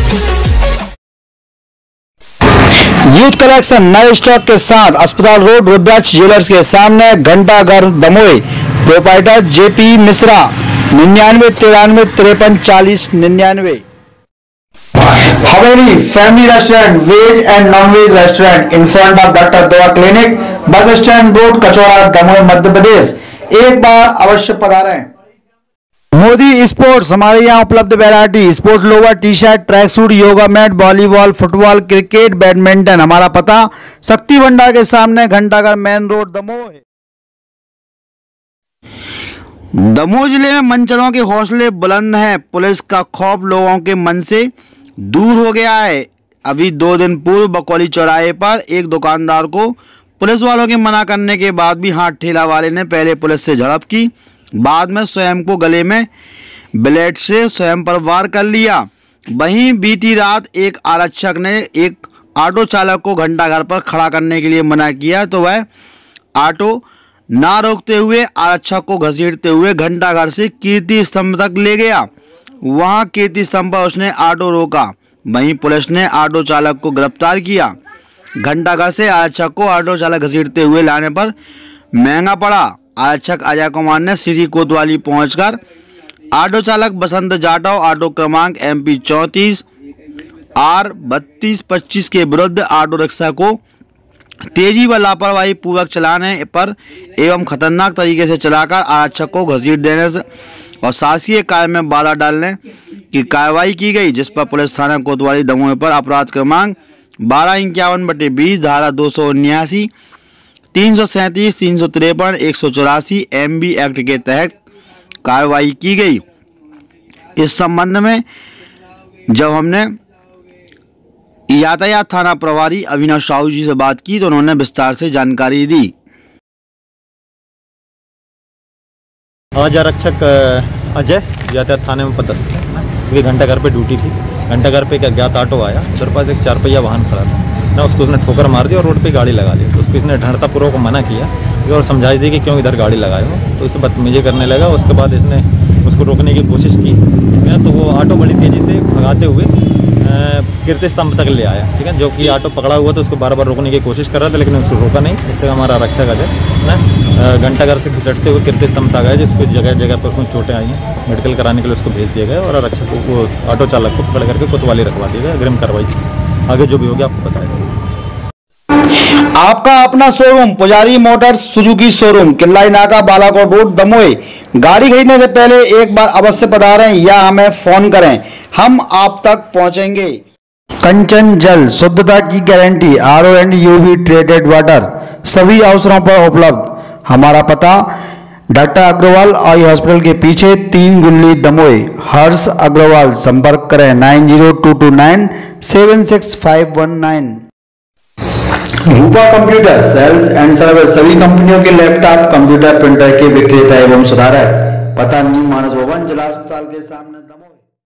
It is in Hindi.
यूथ कलेक्शन नए स्टॉक के साथ अस्पताल रोड रुद्राक्ष ज्वेलर्स के सामने घंटाघर Damoh. Proprietor JP Mishra 9993534099। Haveli family restaurant veg and non veg restaurant in front of doctor दवा clinic, bus stand road, Kachauda, Damoh, Madhya Pradesh. एक बार अवश्य पधारें। मोदी स्पोर्ट्स, हमारे यहाँ उपलब्ध variety sport lower, T shirt, track suit, yoga mat, volleyball, football, cricket, badminton. हमारा पता शक्ति भंडार के सामने, घंटाघर मेन रोड, दमोह। दमोह जिले में मंचरों के हौसले बुलंद हैं। पुलिस का खौफ लोगों के मन से दूर हो गया है। अभी 2 दिन पूर्व बकौली चौराहे पर एक दुकानदार को पुलिस वालों के मना करने के बाद भी हाथ ठेला वाले ने पहले पुलिस से झड़प की, बाद में स्वयं को गले में ब्लेड से स्वयं पर वार कर लिया। वहीं बीती रात एक आरक्षक ने एक ऑटो चालक को घंटाघर पर खड़ा करने के लिए मना किया तो वह ऑटो ना रोकते हुए आरक्षक को घसीटते हुए घंटाघर से कीर्ति स्तंभ तक ले गया। वहां कीर्ति स्तंभ पर उसने ऑटो रोका। वहीं पुलिस ने ऑटो चालक को गिरफ्तार किया। घंटाघर से आरक्षक को ऑटो चालक घसीटते हुए लाने पर महंगा पड़ा। आरक्षक अजय कुमार ने श्री कोतवाली पहुंचकर ऑटो चालक बसंत जाटव ऑटो क्रमांक MP 34 R 3225 के विरुद्ध ऑटो रिक्शा को तेजी व लापरवाही पूर्वक चलाने पर एवं खतरनाक तरीके से चलाकर आरक्षक को घसीट देने से और शासकीय कार्य में बाधा डालने की कार्रवाई की गई, जिस पर पुलिस थाना कोतवाली दमोह पर अपराध क्रमांक 1251/20 धारा 279 337 353 184 MB एक्ट के तहत कार्रवाई की गई। इस संबंध में जब हमने यातायात थाना प्रभारी अविनाश साहू जी से बात की तो उन्होंने विस्तार से जानकारी दी। आज आरक्षक अजय यातायात थाने में पदस्थ है। उसके घंटाघर पे ड्यूटी थी। घंटाघर पे एक अज्ञात ऑटो आया, उधर पास एक 4 पहिया वाहन खड़ा था ना, उसको उसने ठोकर मार दी और रोड पे गाड़ी लगा ली। तो उसको इसने ढंढतापूर्वक को मना किया और समझाई दी कि क्यों इधर गाड़ी लगाए हो, तो इसे बदतमीजी करने लगा। उसके बाद इसने उसको रोकने की कोशिश की, तो वो ऑटो बड़ी तेज़ी से भगाते हुए कीर्ति स्तंभ तक ले आया, ठीक है। जो कि ऑटो पकड़ा हुआ था उसको बार बार रोकने की कोशिश कर रहा था, लेकिन उसको रोका नहीं। इससे हमारा आरक्षक अजय ना घंटाघर से घिसटते हुए कीर्ति स्तंभ तक आया, जिसको जगह जगह पर उसमें चोटें आई हैं। मेडिकल कराने के लिए उसको भेज दिया गया और आरक्षक को ऑटो चालक को पकड़ करके कोतवाली रखवा दिया गया। अग्रिम कार्रवाई आगे जो भी होगी आपको बताया जाएगा। आपका अपना शोरूम पुजारी मोटर्स सुजुकी शोरूम, किल्लाई नाका, बालाकोट रोड, दमोह। गाड़ी खरीदने से पहले एक बार अवश्य पधारें या हमें फोन करें, हम आप तक पहुंचेंगे। कंचन जल, शुद्धता की guarantee, RO and UV treated water, सभी अवसरों पर उपलब्ध। हमारा पता डॉक्टर अग्रवाल आई हॉस्पिटल के पीछे 3 गुल्ली, दमोह। हर्ष अग्रवाल, संपर्क करें 9022976519। Rupa computer sales and service, सभी कंपनियों के लैपटॉप, कंप्यूटर, प्रिंटर के विक्रेता एवं सुधारक। पता न्यू मानस भवन, जिला अस्पताल के सामने।